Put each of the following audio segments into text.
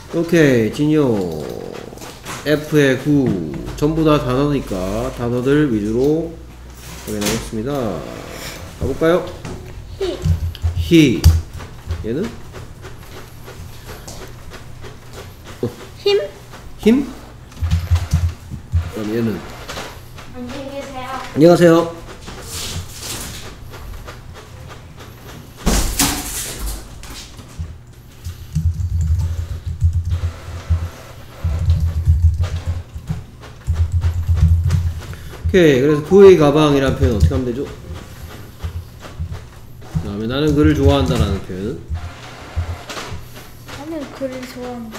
오케이, 진요. F의 9. 전부 다 단어니까 단어들 위주로 확인하겠습니다. 가볼까요? he. 얘는? 힘? 그럼 얘는? 안녕히 계세요. 안녕하세요. 오케이, 그래서 그의 가방이라는 표현 어떻게 하면 되죠? 그 다음에 나는 그를 좋아한다라는 표현은? 나는 그를 좋아한다.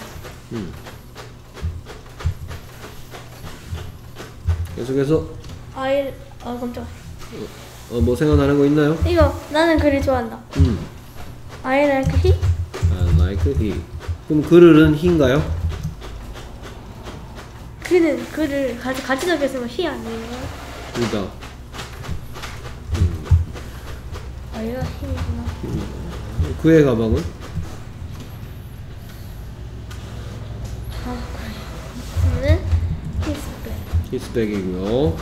계속해서 깜짝이야. 뭐 생각나는 거 있나요? 이거 나는 그를 좋아한다. I like he. I like he. 그럼 그를은 he인가요? 그는 그를 같이 적였으면 he 아니에요? 그러니까 얘가 he구나. 그의 가방은? 그래. his bag. his bag이고요.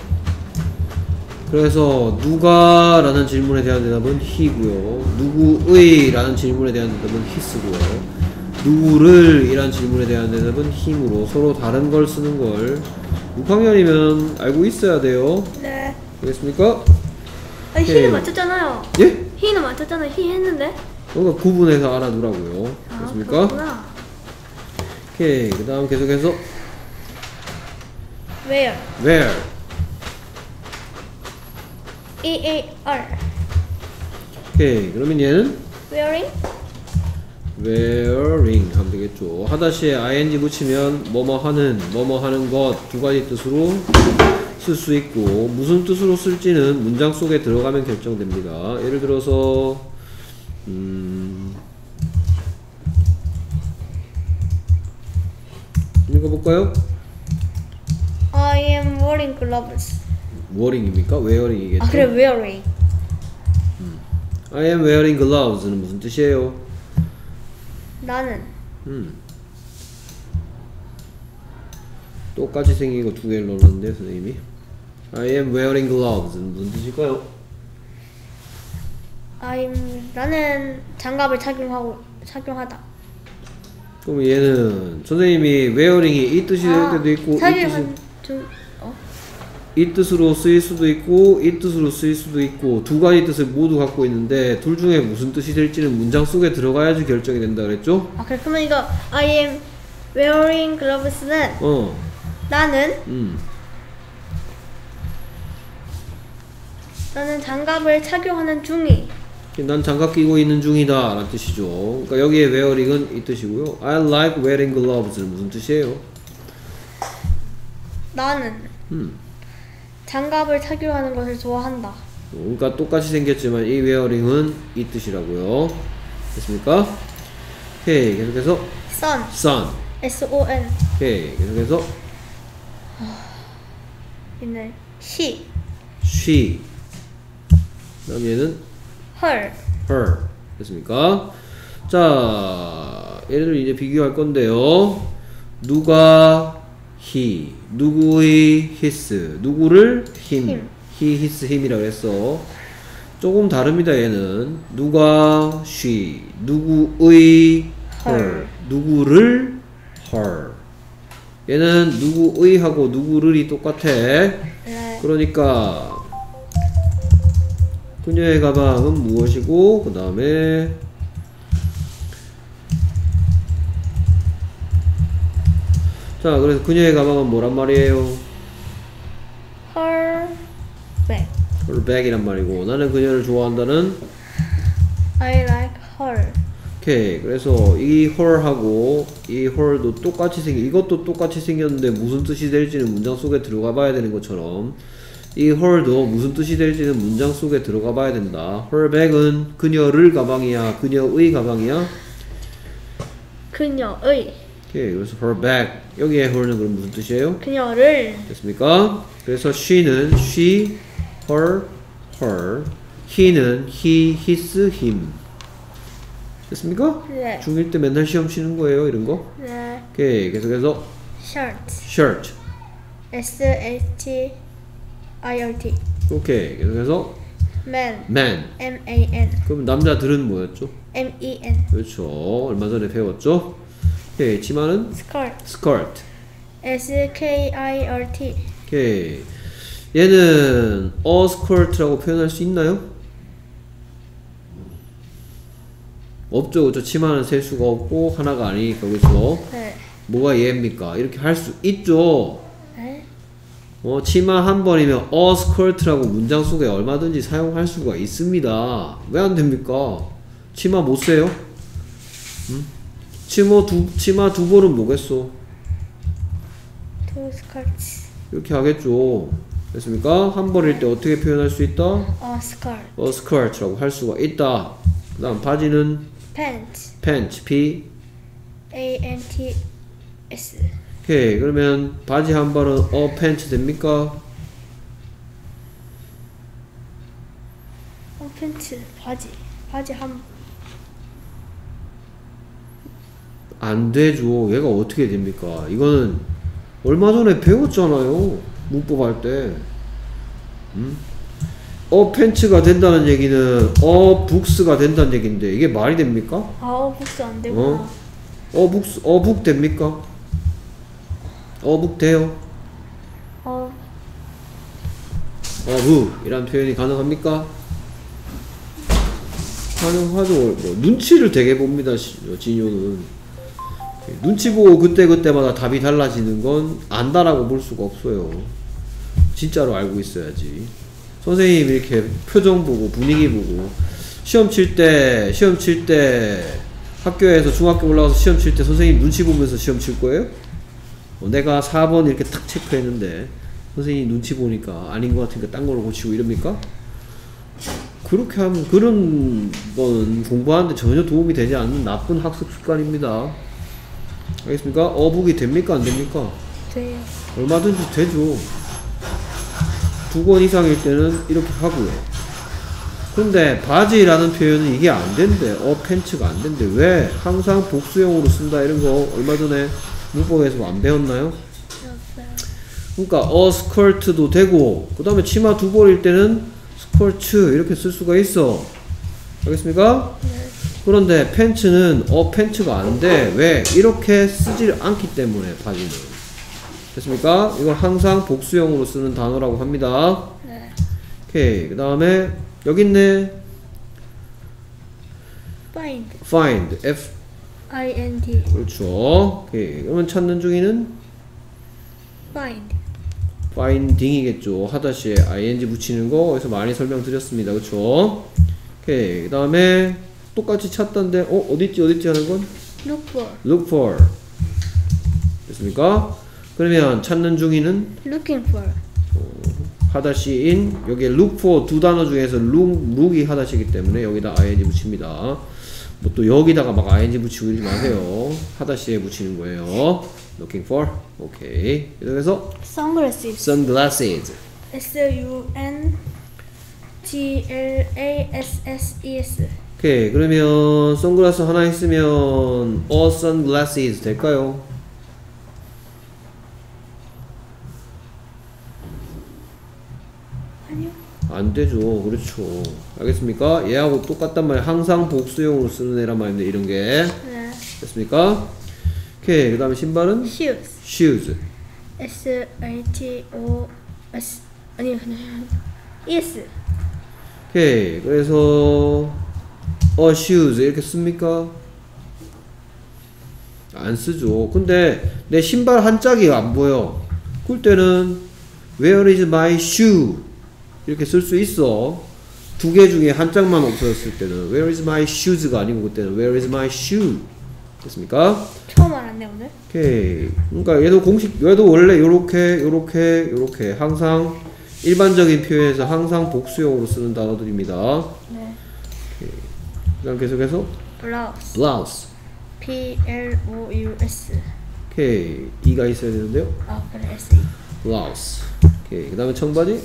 그래서 누가 라는 질문에 대한 대답은 he고요. 누구의 라는 질문에 대한 대답은 his고요. 누구를 이란 질문에 대한 대답은 힘으로 서로 다른 걸 쓰는 걸 6학년이면 알고 있어야 돼요. 네. 알겠습니까? 아니 he는 맞췄잖아요. 예? he는 맞췄잖아요. he 했는데. 그러니까 구분해서 알아두라고요. 알겠습니까? 그렇구나. 오케이, 그 다음 계속해서 Where. where. E-A-R. 오케이, 그러면 얘는 Wearing. wearing 하면 되겠죠. 하다시에 ing 붙이면 뭐뭐 하는 것 두 가지 뜻으로 쓸 수 있고 무슨 뜻으로 쓸지는 문장 속에 들어가면 결정됩니다. 예를 들어서 읽어볼까요? I am wearing gloves. wearing입니까? wearing이겠죠? 그래 wearing. I am wearing gloves는 무슨 뜻이에요? 나는 똑같이 생긴 거 두 개를 넣었는데 선생님이 I am wearing gloves는 무슨 뜻일까요? 나는 장갑을 착용하다. 그럼 얘는 선생님이 wearing이 이 뜻이 될 때도 있고 이 뜻으로 쓰일 수도 있고 이 뜻으로 쓰일 수도 있고 두 가지 뜻을 모두 갖고 있는데 둘 중에 무슨 뜻이 될지는 문장 속에 들어가야지 결정이 된다 그랬죠? 그래 그러면 이거 I am wearing gloves는 나는 장갑을 착용하는 중이. 난 장갑 끼고 있는 중이다 라는 뜻이죠. 그러니까 여기에 wearing은 이 뜻이고요. I like wearing gloves는 무슨 뜻이에요? 나는 장갑을 착용하는 것을 좋아한다. 그러니까 똑같이 생겼지만 이 wearing은 이 뜻이라고요. 됐습니까? 오케이, 계속해서 sun. S-O-N. 오케이, 계속해서 얘는 she. 그다음 얘는 her. 됐습니까? 자, 얘를 이제 비교할 건데요. 누가 he, 누구의 his, 누구를 him. he, his, him이라고 했어. 조금 다릅니다. 얘는 누가 she, 누구의 her, 누구를 her. 얘는 누구의 하고 누구를이 똑같아. 네. 그러니까 그녀의 가방은 무엇이고 그 다음에 자, 그래서 그녀의 가방은 뭐란 말이에요? her bag. her bag이란 말이고 나는 그녀를 좋아한다는 I like her. 오케이, 그래서 이 her하고 이 her도 똑같이 이것도 똑같이 생겼는데 무슨 뜻이 될지는 문장 속에 들어가 봐야 되는 것처럼 이 her도 무슨 뜻이 될지는 문장 속에 들어가 봐야 된다. her bag은 그녀를 가방이야, 그녀의 가방이야? 그녀의. 오케이, 그래서 her bag 여기에 her는 그럼 무슨 뜻이에요? 그녀를. 됐습니까? 그래서 she는 she, her, he는 he, his, him. 됐습니까? 네. 중1 때 맨날 시험 치는 거예요, 이런 거? 네. 네. 오케이. 계속해서 shirt. shirt. shirt. 오케이. 계속해서 man. man. man. 그럼 남자들은 뭐였죠? men. 그렇죠. 얼마 전에 배웠죠? 오케이. 치마는 skirt. skirt. skirt. 오케이. 얘는 a skirt라고 표현할 수 있나요? 없죠. 그렇죠. 치마는 셀 수가 없고 하나가 아니니까. 그렇죠. 네. 뭐가 얘입니까? 이렇게 할 수 있죠. 네. 치마 한 번이면 a skirt라고 문장 속에 얼마든지 사용할 수가 있습니다. 왜 안 됩니까? 치마 못 세요? 응? 치마 두 벌은 뭐겠어? two skirts. 이렇게 하겠죠. 됐습니까? 한 벌일 때 어떻게 표현할 수 있다? a skirt. a skirt라고 할 수가 있다. 그 다음 바지는 pants. pants, P. pants. 오케이. 그러면 바지 한 벌은 a pants 됩니까? 팬츠. 바지 한. 안 되죠. 얘가 어떻게 됩니까? 이거는 얼마 전에 배웠잖아요. 문법 할 때. 팬츠가 된다는 얘기는 북스가 된다는 얘기인데 이게 말이 됩니까? 북스 안 되구나. 북 됩니까? 북 돼요? 이란 표현이 가능합니까? 가능하죠. 뭐, 눈치를 되게 봅니다. 진효는 눈치 보고 그때마다 답이 달라지는 건 안다라고 볼 수가 없어요. 진짜로 알고 있어야지. 선생님 이렇게 표정 보고 분위기 보고 시험 칠 때 학교에서 중학교 올라가서 시험 칠 때 선생님 눈치 보면서 시험 칠 거예요? 내가 4번 이렇게 탁 체크했는데 선생님 눈치 보니까 아닌 것 같으니까 딴 걸로 고치고 이럽니까? 그렇게 하면 그런 건 공부하는데 전혀 도움이 되지 않는 나쁜 학습 습관입니다. 알겠습니까? 어북이 됩니까? 안 됩니까? 돼요. 얼마든지 되죠. 2권 이상일 때는 이렇게 하고요. 근데 바지라는 표현은 이게 안 된대. 팬츠가 안 된대. 왜? 항상 복수형으로 쓴다 이런 거 얼마 전에 문법에서 안 배웠나요? 그러니까 skirt도 되고 그 다음에 치마 두 벌일 때는 스커트 이렇게 쓸 수가 있어. 알겠습니까? 네. 그런데 팬츠는 팬츠가 안 돼. 왜? 이렇게 쓰질 않기 때문에 바지는. 됐습니까? 이건 항상 복수형으로 쓰는 단어라고 합니다. 네. 오케이. 그 다음에 여기 있네. find. F-I-N-D. 그렇죠. 오케이. 그러면 찾는 중에는 finding이겠죠. 하다시에 ing 붙이는 거 어디서 많이 설명드렸습니다. 그렇죠? 오케이. 그 다음에 똑같이 찾던데 어딨지 하는 건 look for. 됐습니까? 그러면 찾는 중이는 looking for. 하다시인 여기에 look for 두 단어 중에서 look이 하다시이기 때문에 여기다 ing 붙입니다. 뭐 또 여기다가 막 ing 붙이고 이러지 마세요. 하다시에 붙이는 거예요. looking for. 오케이. 그래서 sunglasses. S-U-N-G-L-A-S-S-E-S. 오케이. 그러면 선글라스 하나 있으면 sunglasses 될까요? 아니요. 안 되죠. 그렇죠. 알겠습니까? 얘하고 똑같단 말이에요. 항상 복수형으로 쓰는 애란 말인데 이런 게. 네. 됐습니까? 오케이. 그 다음에 신발은 shoes. S-H-O-S. 아니요. E-S. 오케이. 그래서 shoes 이렇게 씁니까? 안 쓰죠. 근데 내 신발 한 짝이 안 보여. 그럴 때는 where is my shoe 이렇게 쓸 수 있어. 두 개 중에 한 짝만 없어졌을 때는 where is my shoes가 아니고 그때는 where is my shoe. 됐습니까? 처음 알았네 오늘. 오케이. 그러니까 얘도 원래 요렇게 항상 일반적인 표현에서 항상 복수형으로 쓰는 단어들입니다. 네. 오케이. 그다음 계속해서 blouse. P-L-O-U-S. 오케이. E가 있어야 되는데요. 아 그래 S-E. blouse. 오케이. 그다음에 청바지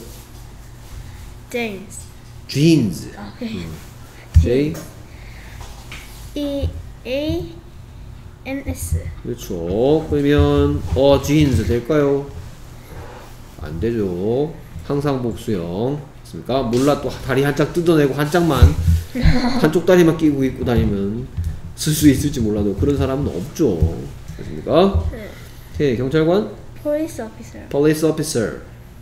jeans. 아 오케이. J E-A NS. 그렇죠. 그러면 jeans 될까요? 안 되죠. 항상 복수형. 맞습니까? 몰라 또 다리 한짝 뜯어내고 한쪽 다리만 끼고 입고 다니면 쓸 수 있을지 몰라도 그런 사람은 없죠. 맞습니까? 네. 오케이, 경찰관. Police officer. police officer.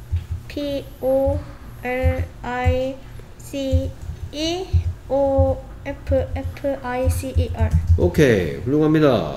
POLICEOFFICER. 오케이, 훌륭합니다.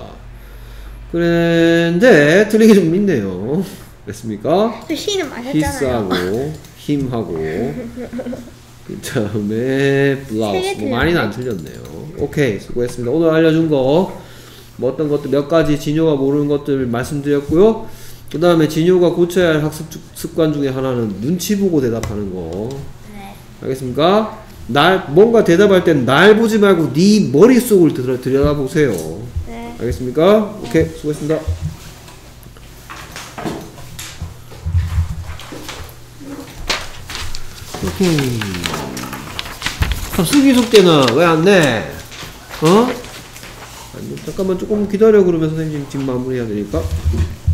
그런데 틀린 게 좀 있네요. 됐습니까? 또 C는 맞았잖아요. 히스하고 힘하고 그 다음에 블라우스 뭐 많이는 안 틀렸네요. 오케이, 수고했습니다. 오늘 알려준 거 뭐 어떤 것들 몇 가지 진효가 모르는 것들 말씀드렸고요. 그 다음에 진효가 고쳐야 할 학습 습관 중에 하나는 눈치 보고 대답하는 거. 네. 알겠습니까? 뭔가 대답할 땐 날 보지 말고 네 머릿속을 들여다보세요. 네. 알겠습니까? 오케이, 수고했습니다. 오케이. 그럼 쓰기 숙제는 왜 안 내? 어? 아니, 잠깐만 조금 기다려. 그러면 선생님 지금 마무리해야 되니까.